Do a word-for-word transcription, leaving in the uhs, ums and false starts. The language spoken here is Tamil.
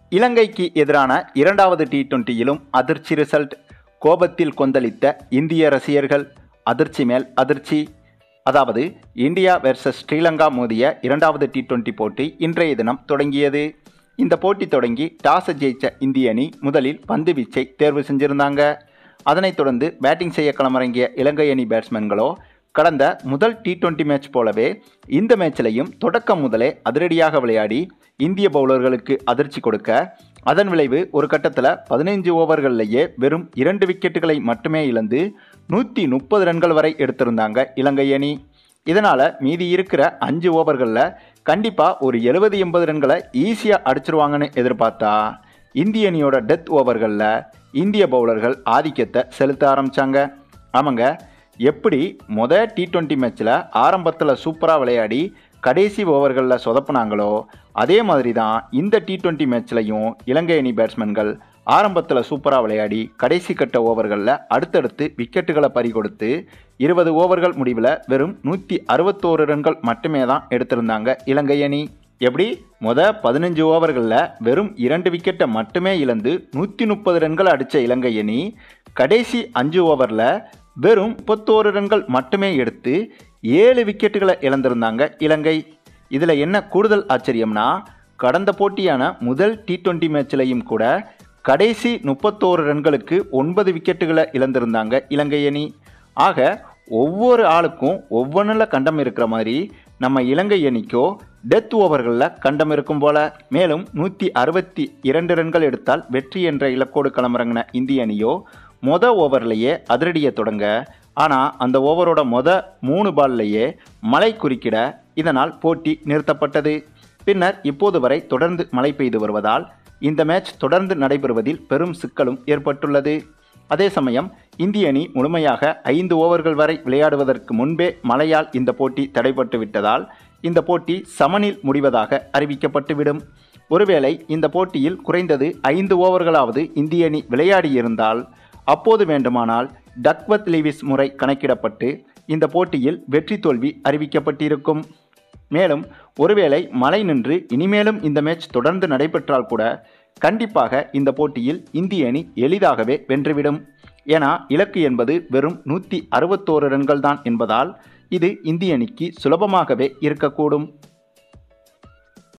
இலங்கைக்கு எதிரான இரண்டாவது டி டுவெண்டியிலும் அதிர்ச்சி ரிசல்ட். கோபத்தில் கொந்தளித்த இந்திய ரசிகர்கள். அதிர்ச்சி மேல் அதிர்ச்சி. அதாவது இந்தியா வெர்சஸ் ஸ்ரீலங்கா மோதிய இரண்டாவது டி டுவெண்டி போட்டி இன்றைய தினம் தொடங்கியது. இந்த போட்டி தொடங்கி டாஸை ஜெயிச்ச இந்திய அணி முதலில் பந்து வீச்சை தேர்வு செஞ்சிருந்தாங்க. அதனைத் தொடர்ந்து பேட்டிங் செய்ய களமிறங்கிய இலங்கை அணி பேட்ஸ்மேன்களோ கடந்த முதல் டி டுவெண்டி மேட்ச் போலவே இந்த மேட்சிலையும் தொடக்கம் முதலே அதிரடியாக விளையாடி இந்திய பவுலர்களுக்கு அதிர்ச்சி கொடுக்க, அதன் விளைவு ஒரு கட்டத்தில் பதினைஞ்சு ஓவர்களிலேயே வெறும் இரண்டு விக்கெட்டுகளை மட்டுமே இழந்து நூற்றி முப்பது ரன்கள் வரை எடுத்திருந்தாங்க இலங்கை அணி. இதனால் மீதி இருக்கிற அஞ்சு ஓவர்களில் கண்டிப்பாக ஒரு எழுபது எண்பது ரன்களை ஈஸியாக அடிச்சிருவாங்கன்னு எதிர்பார்த்தா இந்திய அணியோட டெத் ஓவர்களில் இந்திய பவுலர்கள் ஆதிக்கத்தை செலுத்த ஆரம்பித்தாங்க. ஆமாங்க, எப்படி மொதல் டி டுவெண்டி மேட்ச்சில் ஆரம்பத்தில் சூப்பராக விளையாடி கடைசி ஓவர்களில் சொதப்புனாங்களோ அதே மாதிரி தான் இந்த டி டுவெண்டி மேட்ச்லையும் இலங்கை அணி பேட்ஸ்மேன்கள் ஆரம்பத்தில் சூப்பராக விளையாடி கடைசி கட்ட ஓவர்களில் அடுத்தடுத்து விக்கெட்டுகளை பறி கொடுத்து இருபது ஓவர்கள் முடிவில் வெறும் நூற்றி அறுபத்தோரு ரன்கள் மட்டுமே தான் எடுத்திருந்தாங்க இலங்கை அணி. எப்படி மொதல் பதினஞ்சு ஓவர்களில் வெறும் இரண்டு விக்கெட்டை மட்டுமே இழந்து நூற்றி முப்பது ரன்கள் அடித்த இலங்கை அணி கடைசி அஞ்சு ஓவரில் வெறும் முப்பத்தோரு ரன்கள் மட்டுமே எடுத்து ஏழு விக்கெட்டுகளை இழந்திருந்தாங்க இலங்கை. இதில் என்ன கூடுதல் ஆச்சரியம்னா, கடந்த போட்டியான முதல் டி டுவெண்டி மேட்ச்லையும் கூட கடைசி முப்பத்தோரு ரன்களுக்கு ஒன்பது விக்கெட்டுகளை இழந்திருந்தாங்க இலங்கை அணி. ஆக ஒவ்வொரு ஆளுக்கும் ஒவ்வொன்றில் கண்டம் இருக்கிற மாதிரி நம்ம இலங்கை அணிக்கோ டெத் ஓவர்களில் கண்டம் இருக்கும் போல. மேலும் நூற்றி அறுபத்தி இரண்டு ரன்கள் எடுத்தால் வெற்றி என்ற இலக்கோடு களமிறங்கின இந்திய அணியோ மொத ஓவர்லேயே அதிரடியை தொடங்க, ஆனால் அந்த ஓவரோட மொத மூணு பால்லையே மழை குறுக்கிட இதனால் போட்டி நிறுத்தப்பட்டது. பின்னர் இப்போது வரை தொடர்ந்து மழை பெய்து வருவதால் இந்த மேட்ச் தொடர்ந்து நடைபெறுவதில் பெரும் சிக்கலும் ஏற்பட்டுள்ளது. அதே சமயம் இந்திய அணி முழுமையாக ஐந்து ஓவர்கள் வரை விளையாடுவதற்கு முன்பே மழையால் இந்த போட்டி தடைபட்டு விட்டதால் இந்த போட்டி சமனில் முடிவதாக அறிவிக்கப்பட்டுவிடும். ஒருவேளை இந்த போட்டியில் குறைந்தது ஐந்து ஓவர்களாவது இந்திய அணி விளையாடி இருந்தால் அப்போது வேண்டுமானால் டக்வர்த் லீவிஸ் முறை கணக்கிடப்பட்டு இந்த போட்டியில் வெற்றி தோல்வி அறிவிக்கப்பட்டிருக்கும். மேலும் ஒருவேளை மழை நின்று இனிமேலும் இந்த மேட்ச் தொடர்ந்து நடைபெற்றால் கூட கண்டிப்பாக இந்த போட்டியில் இந்திய அணி எளிதாகவே வென்றுவிடும். ஏன்னா இலக்கு என்பது வெறும் நூற்றி அறுபத்தோரு ரன்கள் தான் என்பதால் இது இந்திய அணிக்கு சுலபமாகவே இருக்கக்கூடும்.